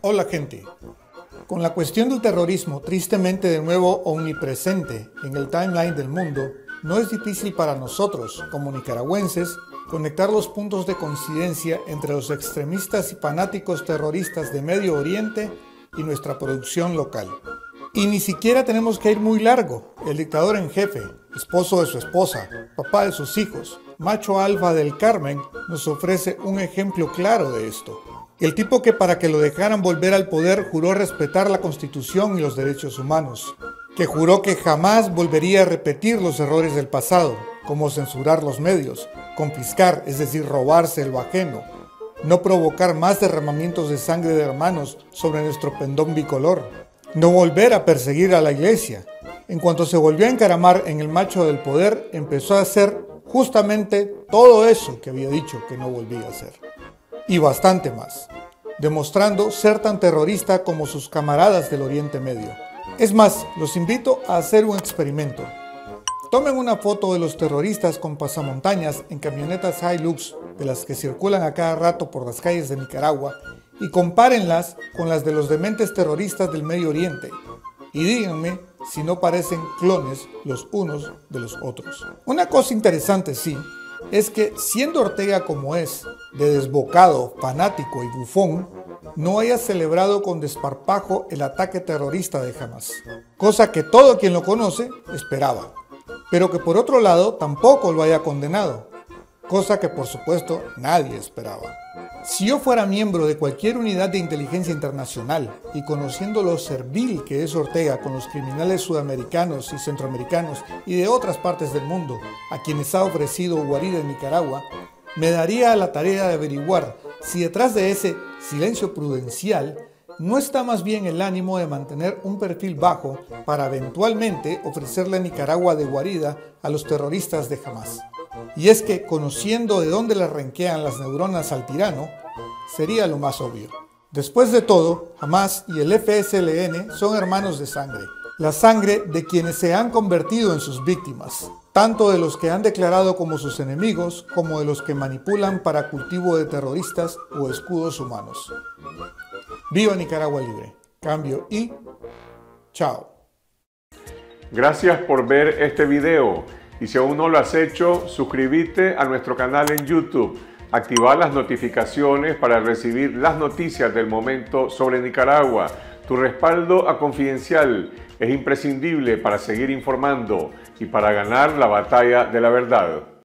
Hola gente, con la cuestión del terrorismo tristemente de nuevo omnipresente en el timeline del mundo, no es difícil para nosotros, como nicaragüenses, conectar los puntos de coincidencia entre los extremistas y fanáticos terroristas de Medio Oriente y nuestra producción local. Y ni siquiera tenemos que ir muy largo. El dictador en jefe, esposo de su esposa, papá de sus hijos, macho alfa del Carmen, nos ofrece un ejemplo claro de esto. El tipo que para que lo dejaran volver al poder juró respetar la Constitución y los derechos humanos, que juró que jamás volvería a repetir los errores del pasado, como censurar los medios, confiscar, es decir, robarse lo ajeno, no provocar más derramamientos de sangre de hermanos sobre nuestro pendón bicolor, no volver a perseguir a la iglesia. En cuanto se volvió a encaramar en el macho del poder, empezó a hacer justamente todo eso que había dicho que no volvía a hacer. Y bastante más, demostrando ser tan terrorista como sus camaradas del Oriente Medio. Es más, los invito a hacer un experimento. Tomen una foto de los terroristas con pasamontañas en camionetas Hilux, de las que circulan a cada rato por las calles de Nicaragua, y compárenlas con las de los dementes terroristas del Medio Oriente. Y díganme si no parecen clones los unos de los otros. Una cosa interesante, sí, es que siendo Ortega como es, de desbocado, fanático y bufón, no haya celebrado con desparpajo el ataque terrorista de Hamas, cosa que todo quien lo conoce esperaba, pero que por otro lado tampoco lo haya condenado, cosa que por supuesto nadie esperaba. Si yo fuera miembro de cualquier unidad de inteligencia internacional y conociendo lo servil que es Ortega con los criminales sudamericanos y centroamericanos y de otras partes del mundo a quienes ha ofrecido guarida en Nicaragua, me daría a la tarea de averiguar si detrás de ese silencio prudencial no está más bien el ánimo de mantener un perfil bajo para eventualmente ofrecerle a Nicaragua de guarida a los terroristas de Hamas. Y es que, conociendo de dónde le renquean las neuronas al tirano, sería lo más obvio. Después de todo, Hamas y el FSLN son hermanos de sangre. La sangre de quienes se han convertido en sus víctimas, tanto de los que han declarado como sus enemigos, como de los que manipulan para cultivo de terroristas o escudos humanos. ¡Viva Nicaragua Libre! Cambio y chao. Gracias por ver este video. Y si aún no lo has hecho, suscríbete a nuestro canal en YouTube, activa las notificaciones para recibir las noticias del momento sobre Nicaragua. Tu respaldo a Confidencial es imprescindible para seguir informando y para ganar la batalla de la verdad.